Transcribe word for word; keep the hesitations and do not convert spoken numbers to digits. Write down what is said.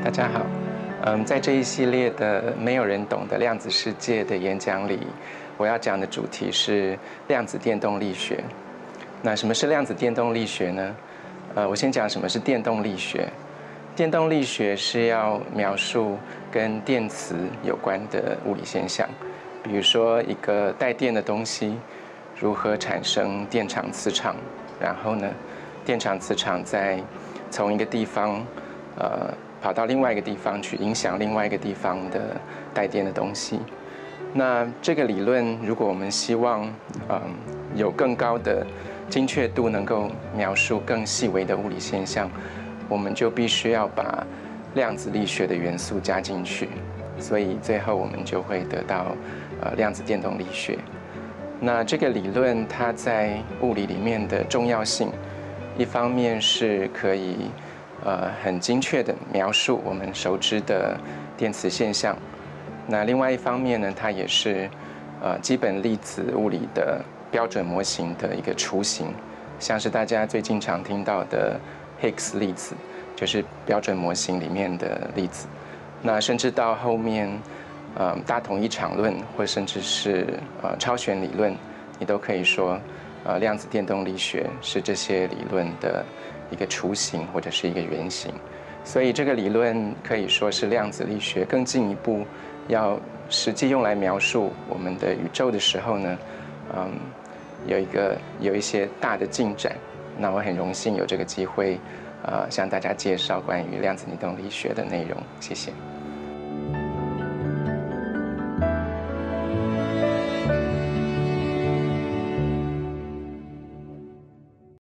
大家好。嗯，在这一系列的没有人懂的量子世界的演讲里，我要讲的主题是量子电动力学。那什么是量子电动力学呢？呃，我先讲什么是电动力学。电动力学是要描述跟电磁有关的物理现象，比如说一个带电的东西如何产生电场磁场，然后呢，电场磁场再从一个地方呃跑到另外一个地方去影响另外一个地方的带电的东西。那这个理论，如果我们希望嗯有更高的精确度，能够描述更细微的物理现象，我们就必须要把量子力学的元素加进去。所以最后我们就会得到呃量子电动力学。那这个理论它在物理里面的重要性，一方面是可以呃很精确地描述我们熟知的电磁现象，那另外一方面呢，它也是呃基本粒子物理的标准模型的一个雏形，像是大家最经常听到的 Higgs 粒子，就是标准模型里面的粒子。那甚至到后面呃大统一场论，或甚至是呃超弦理论，你都可以说呃量子电动力学是这些理论的一个雏形或者是一个原型。所以这个理论可以说是量子力学更进一步要实际用来描述我们的宇宙的时候呢，嗯，有一个有一些大的进展。那我很荣幸有这个机会，呃，向大家介绍关于量子电动力学的内容。谢谢。